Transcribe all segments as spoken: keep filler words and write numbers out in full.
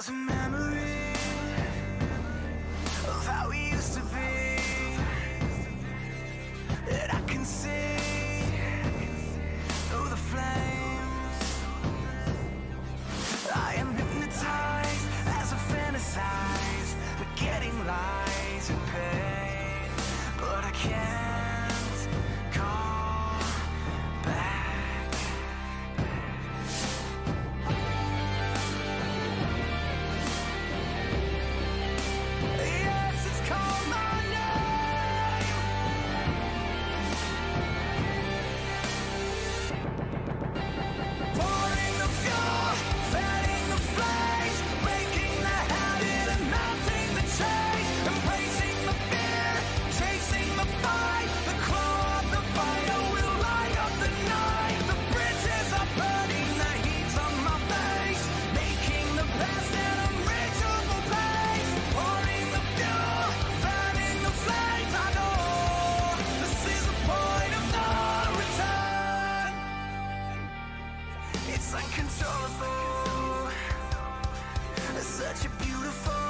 There's a memory of how we used to be that I can see through the flames. I am hypnotized as I fantasize, forgetting lies and pain, but I can't go back. Yes, it's called my name. Pouring the fuel, fanning the flames, breaking the habit and melting the chains, embracing the fear, chasing the fight. The claw of the fire will light up the night. The bridges are burning, the heat's on my face, making the past an unreachable place. Pouring the fuel, fanning the flames. I know this is the point of no return. It's uncontrollable, such a beautiful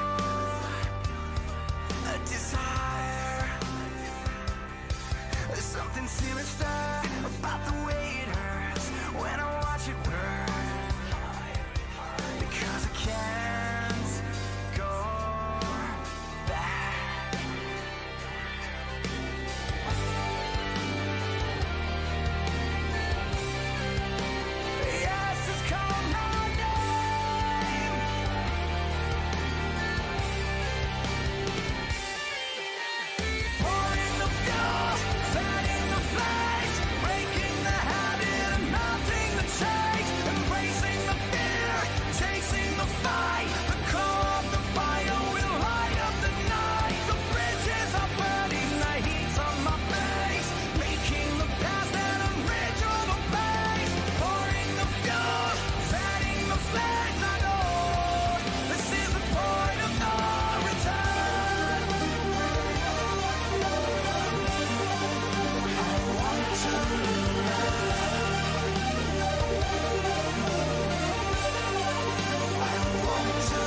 a desire. There's something sinister about the way it hurts when I watch it burn, because I can't go back. Yes, it's called my name. Pouring the fuel, fanning the flames, breaking the habit and melting the chains, embracing the fear, chasing the fight. The core of the fire will light up the night. The bridges are burning, the heat's on my face, making the past an unreachable place. Pouring the fuel, fanning the flames. I know this is the point of no return. I want to I want to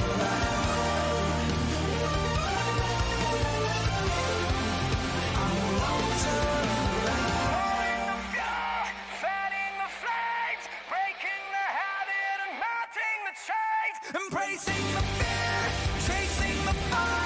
I want to Pouring the fuel, fanning the flames, breaking the habit and melting the chains, embracing the fear, chasing the fire.